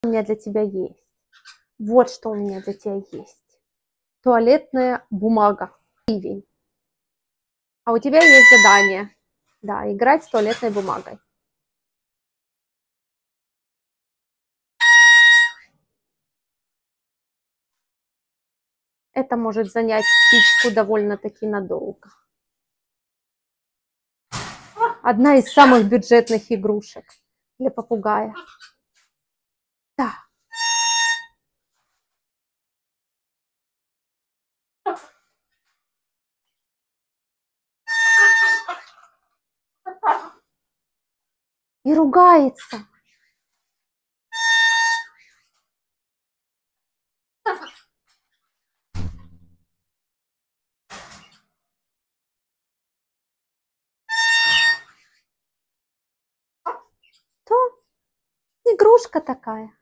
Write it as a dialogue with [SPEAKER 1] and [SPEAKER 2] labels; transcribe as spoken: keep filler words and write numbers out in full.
[SPEAKER 1] у меня для тебя есть. Вот что у меня для тебя есть. Туалетная бумага. Ливень. А у тебя есть задание. Да, играть с туалетной бумагой. Это может занять птичку довольно-таки надолго. Одна из самых бюджетных игрушек для попугая. Да. И ругается. То игрушка такая.